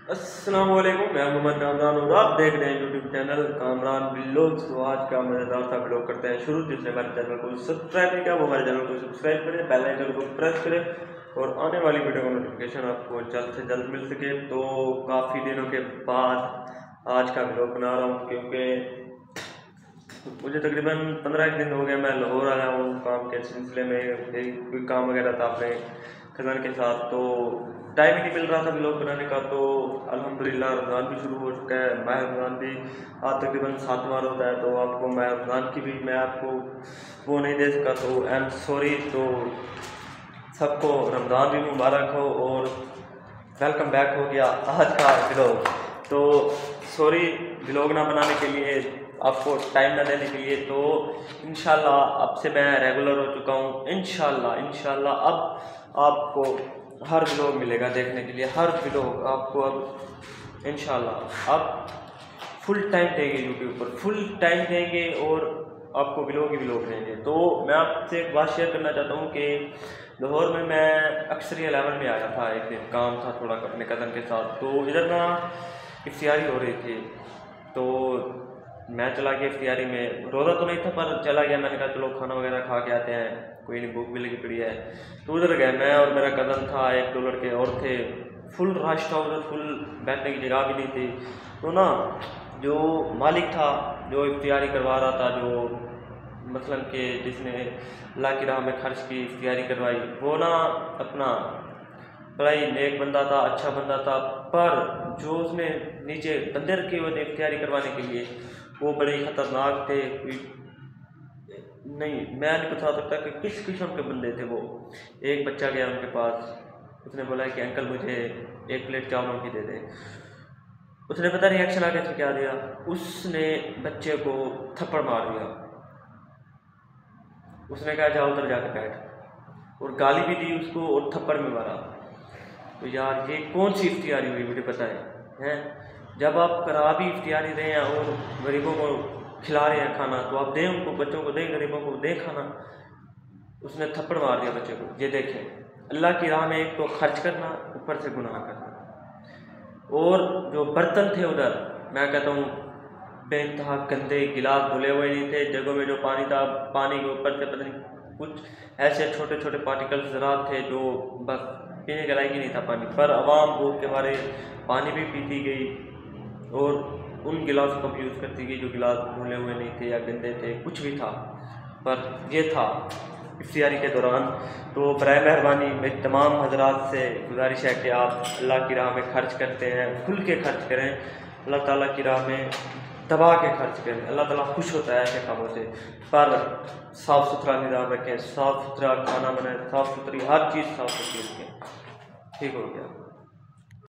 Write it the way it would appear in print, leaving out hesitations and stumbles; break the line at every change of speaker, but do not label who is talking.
अस्सलाम वालेकुम, मैं मोहम्मद कामरान और आप देख रहे हैं यूट्यूब चैनल कामरान व्लॉग्स। तो आज का मज़ेदार सा व्लॉग करते हैं शुरू। जिसने हमारे चैनल को सब्सक्राइब नहीं किया वो हमारे चैनल को सब्सक्राइब करें, बेल आइकन को प्रेस करें और आने वाली वीडियो का नोटिफिकेशन आपको जल्द से जल्द मिल सके। तो काफ़ी दिनों के बाद आज का व्लॉग बना रहा हूँ क्योंकि मुझे तकरीबन 15 दिन हो गए, मैं लाहौर आया हूँ काम के सिलसिले में। कोई काम वगैरह था अपने खजान के साथ, तो टाइम ही नहीं मिल रहा था व्लॉग बनाने का। तो अल्हम्दुलिल्लाह रमज़ान भी शुरू हो चुका है, माह रमज़ान भी आज तकरीबन 7वां होता है। तो आपको माह रमज़ान की भी मैं आपको वो नहीं दे सका, तो आई एम सॉरी। तो सबको रमज़ान भी मुबारक हो और वेलकम बैक हो गया आज का व्लॉग। तो सॉरी व्लॉग ना बनाने के लिए, आपको टाइम ना देने के लिए। तो इंशाल्लाह अब से मैं रेगुलर हो चुका हूँ। इंशाल्लाह अब आपको हर व्लॉग मिलेगा देखने के लिए, हर व्लॉग आपको अब इंशाल्लाह अब फुल टाइम देंगे, यूट्यूब पर फुल टाइम देंगे और आपको व्लॉग ही व्लॉग देंगे। तो मैं आपसे एक बात शेयर करना चाहता हूँ कि लाहौर में मैं अक्सर 11 में आया था, एक दिन काम था थोड़ा अपने कज़न के साथ। तो इधर ना इफ्तियारी हो रही थी, तो मैं चला गया इफ्तियारी में। रोज़ा तो नहीं था पर चला गया, मैंने कहा चलो खाना वगैरह खा के आते हैं, कोई नहीं भूख भी लगी पड़ी है। तो उधर गए, मैं और मेरा कज़न था, 1-2 लड़के और थे। फुल रश था उधर, फुल बैठने की जगह भी नहीं थी। तो ना जो मालिक था जो इफ्तियारी करवा रहा था, जो मसलन कि जिसने अल्लाह की राह में खर्च की इफ्तियारी करवाई, वो ना अपना बड़ा ही नेक बंदा था, अच्छा बंदा था। पर जो उसने नीचे बंदे रखे हुए थे इफ्तियारी करवाने के लिए, वो बड़े ही ख़तरनाक थे। नहीं, मैं नहीं बता सकता कि किस किस्म के बंदे थे वो। एक बच्चा गया उनके पास, उसने बोला कि अंकल मुझे 1 प्लेट चावलों की दे दें। उसने पता नहीं एक्शन आगे से क्या दिया, उसने बच्चे को थप्पड़ मार दिया। उसने कहा जाओ उधर जाकर बैठ, और गाली भी दी उसको और थप्पड़ भी मारा। तो यार ये कौन सी इफ्तियारी हुई मुझे पता है? जब आप करा भी इफ्तियारी रहे हैं और गरीबों को खिला रहे हैं खाना, तो आप दें उनको, बच्चों को दें, गरीबों को दें खाना। उसने थप्पड़ मार दिया बच्चे को। ये देखें, अल्लाह की राह में एक तो खर्च करना, ऊपर से गुनाह करना। और जो बर्तन थे उधर, मैं कहता हूँ बेइंतहा गंदे, गिलास धुले हुए नहीं थे। जगहों में जो पानी था, पानी के ऊपर से पता नहीं कुछ ऐसे छोटे छोटे पार्टिकल्स ज़रात थे जो बस पीने के लायक ही नहीं था पानी। पर आवाम भूख के मारे पानी भी पीती गई और उन गिलासों का भी यूज़ करती गई जो गिलास धुले हुए नहीं थे या गंदे थे, कुछ भी था। पर ये था इफ्तियारी के दौरान। तो बराए मेहरबानी मेरी तमाम हजरात से गुजारिश है कि आप अल्लाह की राह में खर्च करते हैं, खुल के खर्च करें। अल्लाह ताला की राह में दबा के खर्च करें, अल्लाह ताला खुश होता है ऐसे कामों से। पर साफ़ सुथरा निज़ाम रखें, साफ़ सुथरा खाना बनाएं, साफ़ सुथरी हर चीज़ साफ़ सुथरी रखें। ठीक हो गया।